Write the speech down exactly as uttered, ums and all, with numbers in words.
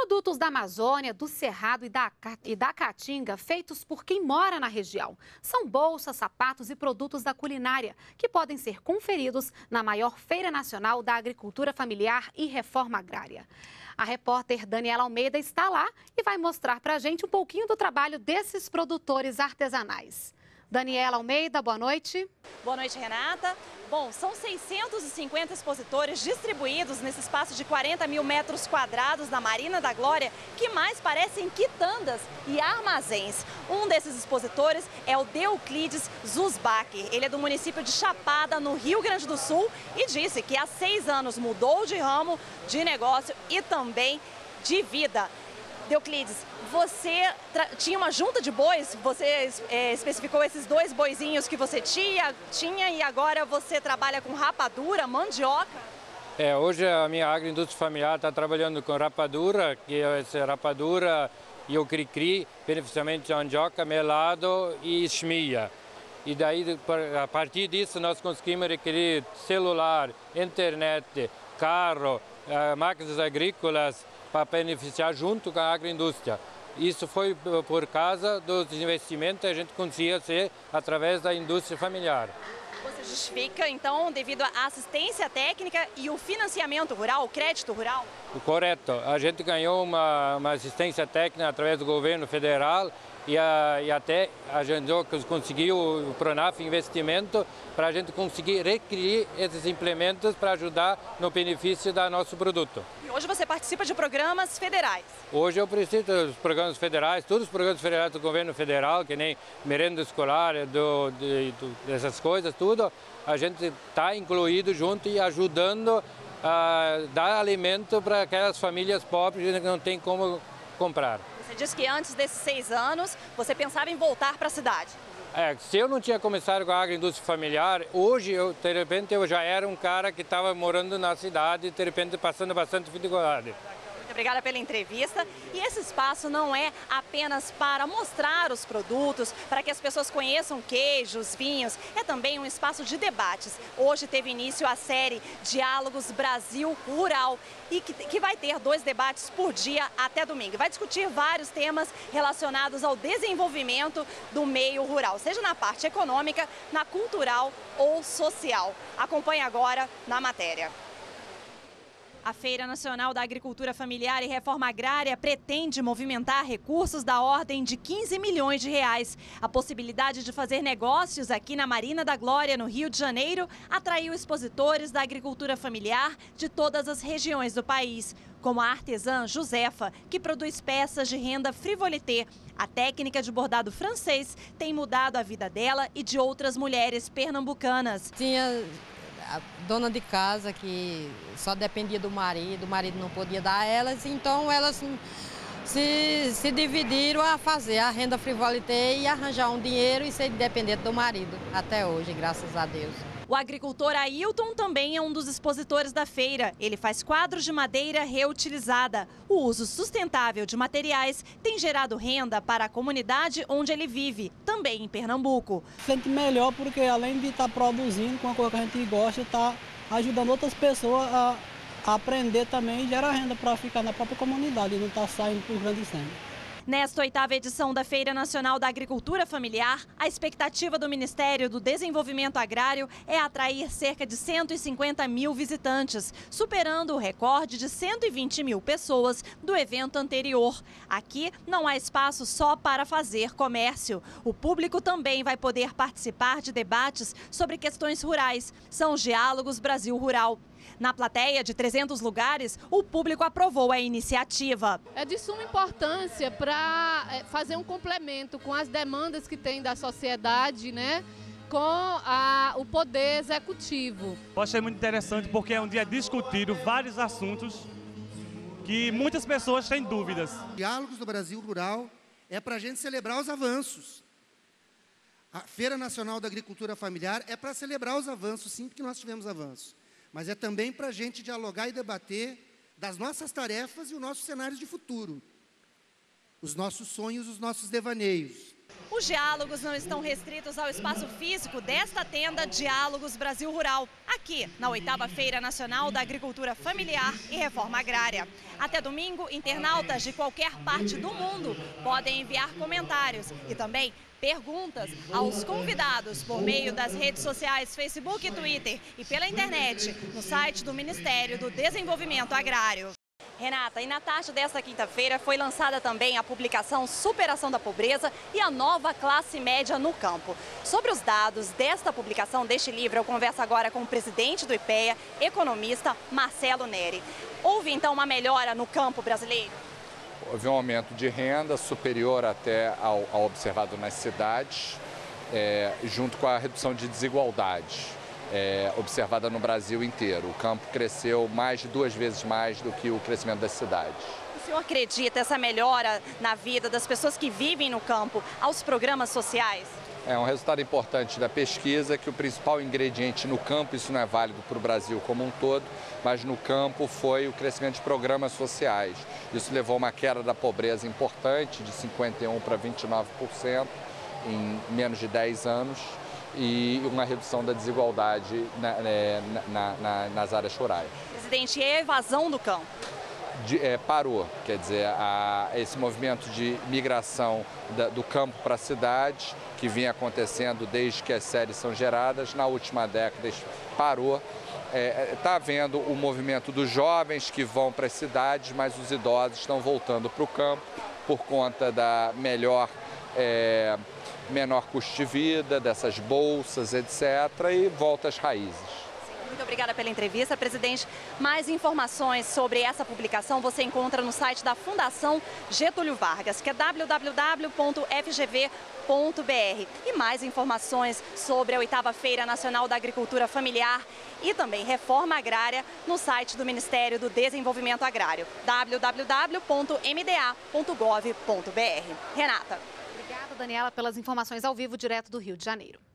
Produtos da Amazônia, do Cerrado e da, e da Caatinga, feitos por quem mora na região. São bolsas, sapatos e produtos da culinária, que podem ser conferidos na maior Feira Nacional da Agricultura Familiar e Reforma Agrária. A repórter Daniela Almeida está lá e vai mostrar para a gente um pouquinho do trabalho desses produtores artesanais. Daniela Almeida, boa noite. Boa noite, Renata. Bom, são seiscentos e cinquenta expositores distribuídos nesse espaço de quarenta mil metros quadrados da Marina da Glória, que mais parecem quitandas e armazéns. Um desses expositores é o Deuclides Zusbach. Ele é do município de Chapada, no Rio Grande do Sul, e disse que há seis anos mudou de ramo de negócio e também de vida. Deuclides, você tinha uma junta de bois, você é, especificou esses dois boizinhos que você tinha, tinha e agora você trabalha com rapadura, mandioca? É, hoje a minha agroindústria familiar está trabalhando com rapadura, que é essa rapadura e o cri-cri, beneficialmente mandioca, melado e chmia. E daí, a partir disso, nós conseguimos requerer celular, internet, carro, máquinas agrícolas, para beneficiar junto com a agroindústria. Isso foi por causa dos investimentos que a gente conseguia ser através da indústria familiar. Você justifica, então, devido à assistência técnica e o financiamento rural, o crédito rural? Correto. A gente ganhou uma, uma assistência técnica através do governo federal e, a, e até a gente conseguiu o Pronaf investimento para a gente conseguir requerer esses implementos para ajudar no benefício do nosso produto. E hoje você participa de programas federais? Hoje eu preciso dos programas federais, todos os programas federais do governo federal, que nem merenda escolar, do, de, dessas coisas, tudo, a gente está incluído junto e ajudando a dar alimento para aquelas famílias pobres que não têm como comprar. Você disse que antes desses seis anos você pensava em voltar para a cidade. É, se eu não tinha começado com a agroindústria familiar, hoje, eu, de repente, eu já era um cara que estava morando na cidade e, de repente, passando bastante dificuldade. Muito obrigada pela entrevista. E esse espaço não é apenas para mostrar os produtos, para que as pessoas conheçam queijos, vinhos, é também um espaço de debates. Hoje teve início a série Diálogos Brasil Rural, e que, que vai ter dois debates por dia até domingo. Vai discutir vários temas relacionados ao desenvolvimento do meio rural, seja na parte econômica, na cultural ou social. Acompanhe agora na matéria. A Feira Nacional da Agricultura Familiar e Reforma Agrária pretende movimentar recursos da ordem de quinze milhões de reais. A possibilidade de fazer negócios aqui na Marina da Glória, no Rio de Janeiro, atraiu expositores da agricultura familiar de todas as regiões do país, como a artesã Josefa, que produz peças de renda frivolité. A técnica de bordado francês tem mudado a vida dela e de outras mulheres pernambucanas. Tinha a dona de casa que só dependia do marido, o marido não podia dar a elas, então elas se, se dividiram a fazer a renda frivolité e arranjar um dinheiro e ser independente do marido, até hoje, graças a Deus. O agricultor Ailton também é um dos expositores da feira. Ele faz quadros de madeira reutilizada. O uso sustentável de materiais tem gerado renda para a comunidade onde ele vive, também em Pernambuco. Sente melhor porque além de estar produzindo com a coisa que a gente gosta, está ajudando outras pessoas a, a aprender também e gerar renda para ficar na própria comunidade e não estar saindo por grande centro. Nesta oitava edição da Feira Nacional da Agricultura Familiar, a expectativa do Ministério do Desenvolvimento Agrário é atrair cerca de cento e cinquenta mil visitantes, superando o recorde de cento e vinte mil pessoas do evento anterior. Aqui não há espaço só para fazer comércio. O público também vai poder participar de debates sobre questões rurais. São os Diálogos Brasil Rural. Na plateia de trezentos lugares, o público aprovou a iniciativa. É de suma importância para fazer um complemento com as demandas que tem da sociedade, né, com a, o poder executivo. Eu achei muito interessante porque é um dia discutido vários assuntos que muitas pessoas têm dúvidas. Diálogos do Brasil Rural é para a gente celebrar os avanços. A Feira Nacional da Agricultura Familiar é para celebrar os avanços, sim, porque nós tivemos avanços. Mas é também para a gente dialogar e debater das nossas tarefas e os nossos cenários de futuro. Os nossos sonhos, os nossos devaneios. Os diálogos não estão restritos ao espaço físico desta tenda Diálogos Brasil Rural, aqui na oitava Feira Nacional da Agricultura Familiar e Reforma Agrária. Até domingo, internautas de qualquer parte do mundo podem enviar comentários e também perguntas aos convidados por meio das redes sociais Facebook e Twitter e pela internet no site do Ministério do Desenvolvimento Agrário. Renata, e na tarde desta quinta-feira foi lançada também a publicação Superação da Pobreza e a Nova Classe Média no Campo. Sobre os dados desta publicação deste livro, eu converso agora com o presidente do IPEA, economista Marcelo Neri. Houve então uma melhora no campo brasileiro? Houve um aumento de renda superior até ao, ao observado nas cidades, é, junto com a redução de desigualdades. É, observada no Brasil inteiro. O campo cresceu mais de duas vezes mais do que o crescimento das cidades. O senhor acredita essa melhora na vida das pessoas que vivem no campo aos programas sociais? É um resultado importante da pesquisa que o principal ingrediente no campo, isso não é válido para o Brasil como um todo, mas no campo foi o crescimento de programas sociais. Isso levou a uma queda da pobreza importante, de cinquenta e um por cento para vinte e nove por cento em menos de dez anos. E uma redução da desigualdade na, na, na, nas áreas rurais. Presidente, e a evasão do campo? De, é, parou, quer dizer, a, esse movimento de migração da, do campo para a cidade, que vinha acontecendo desde que as séries são geradas, na última década parou. Está é, tá havendo o movimento dos jovens que vão para as cidades, mas os idosos estão voltando para o campo por conta da melhor... É, menor custo de vida, dessas bolsas, etcétera, e volta às raízes. Muito obrigada pela entrevista, presidente. Mais informações sobre essa publicação você encontra no site da Fundação Getúlio Vargas, que é w w w ponto f g v ponto b r. E mais informações sobre a oitava Feira Nacional da Agricultura Familiar e também Reforma Agrária no site do Ministério do Desenvolvimento Agrário, w w w ponto m d a ponto gov ponto b r. Renata. Obrigada, Daniela, pelas informações ao vivo direto do Rio de Janeiro.